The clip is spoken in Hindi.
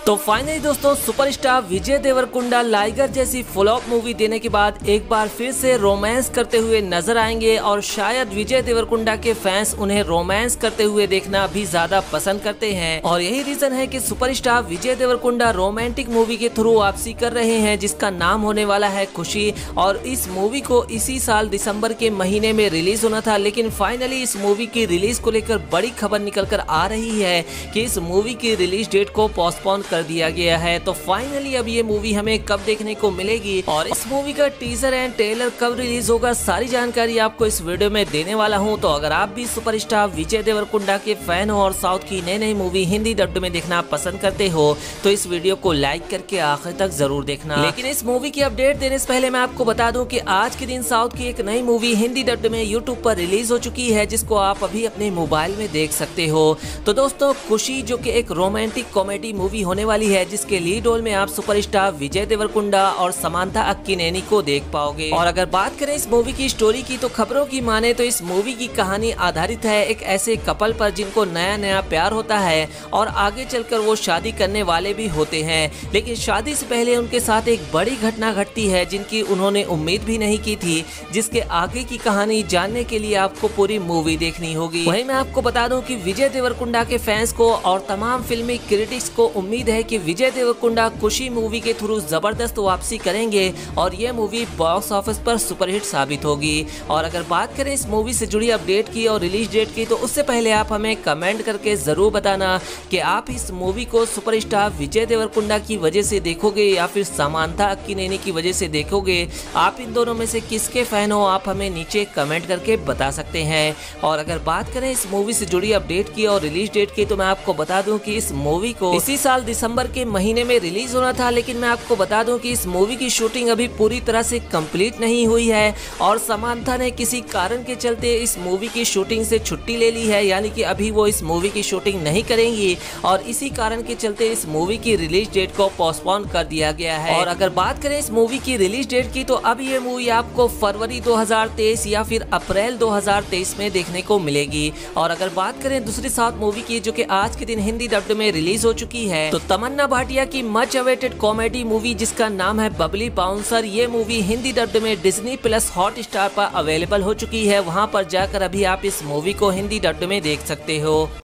तो फाइनली दोस्तों सुपरस्टार विजय देवरकुंडा लाइगर जैसी फ्लॉप मूवी देने के बाद एक बार फिर से रोमांस करते हुए नजर आएंगे और शायद विजय देवरकुंडा के फैंस उन्हें रोमांस करते हुए देखना भी ज्यादा पसंद करते हैं और यही रीजन है कि superstar Vijay Deverakonda romantic movie के थ्रू वापसी कर रहे हैं जिसका नाम होने वाला है खुशी। और इस मूवी को इसी साल दिसंबर के महीने में रिलीज होना था, लेकिन फाइनली इस मूवी की रिलीज को लेकर बड़ी खबर निकल कर आ रही है कि इस मूवी की रिलीज डेट को पोस्टपोन कर दिया गया है। तो फाइनली अब ये मूवी हमें कब देखने को मिलेगी और इस मूवी का टीजर एंड ट्रेलर कब रिलीज होगा, सारी जानकारी आपको इस वीडियो में देने वाला हूं। तो अगर आप भी सुपरस्टार विजय देवरकुंडा के फैन हो और साउथ की नई नई मूवी हिंदी डब्ड में देखना पसंद करते हो तो इस वीडियो को लाइक करके आखिर तक जरूर देखना। लेकिन इस मूवी की अपडेट देने से पहले मैं आपको बता दूं कि आज के दिन साउथ की एक नई मूवी हिंदी डब्ड में यूट्यूब पर रिलीज हो चुकी है जिसको आप अभी अपने मोबाइल में देख सकते हो। तो दोस्तों खुशी जो कि एक रोमांटिक कॉमेडी मूवी होने वाली है जिसके लीड रोल में आप सुपरस्टार विजय देवरकुंडा और समांथा अक्किनेनी को देख पाओगे। और अगर बात करें इस मूवी की स्टोरी की तो खबरों की माने तो इस मूवी की कहानी आधारित है एक ऐसे कपल पर जिनको नया नया प्यार होता है और आगे चलकर वो शादी करने वाले भी होते हैं, लेकिन शादी से पहले उनके साथ एक बड़ी घटना घटती है जिनकी उन्होंने उम्मीद भी नहीं की थी, जिसके आगे की कहानी जानने के लिए आपको पूरी मूवी देखनी होगी। वहीं मैं आपको बता दूं कि विजय देवरकुंडा के फैंस को और तमाम फिल्मी क्रिटिक्स को उम्मीद है कि विजय देवरकुंडा खुशी मूवी के थ्रू जबरदस्त वापसी करेंगे और ये मूवी बॉक्स ऑफिस पर सुपरहिट साबित होगी। और अगर बात करें इस मूवी से जुड़ी अपडेट की और रिलीज डेट की तो उससे पहले आप हमें कमेंट करके जरूर बताना कि आप इस मूवी को सुपरस्टार विजय देवरकुंडा की वजह से देखोगे या फिर समांथा अक्किनेनी की वजह से देखोगे। आप इन दोनों में से किसके फैन हो आप हमें नीचे कमेंट करके बता सकते हैं। और अगर बात करें इस मूवी से जुड़ी अपडेट की और रिलीज डेट की तो मैं आपको बता दूं कि इस मूवी को इसी साल दिसंबर के महीने में रिलीज होना था, लेकिन मैं आपको बता दूं कि इस मूवी की शूटिंग अभी पूरी तरह से कंप्लीट नहीं हुई है और समांथा ने किसी कारण के चलते इस मूवी की शूटिंग से छुट्टी ले ली है, यानी कि अभी वो इस मूवी की शूटिंग नहीं करेंगी और इसी कारण के चलते इस मूवी की रिलीज डेट को पोस्टपोन कर दिया गया है। और अगर बात करें इस मूवी की रिलीज डेट की तो अब ये मूवी आपको फरवरी 2023 या फिर अप्रैल 2023 में देखने को मिलेगी। और अगर बात करें दूसरी साउथ मूवी की जो कि आज के दिन हिंदी डब्ड में रिलीज हो चुकी है तो तमन्ना भाटिया की मच अवेटेड कॉमेडी मूवी जिसका नाम है बबली बाउंसर, ये मूवी हिंदी डब्ड में डिज्नी प्लस हॉटस्टार पर अवेलेबल हो चुकी है। वहां पर जाकर अभी आप इस मूवी को हिंदी डब्ड में देख सकते हो।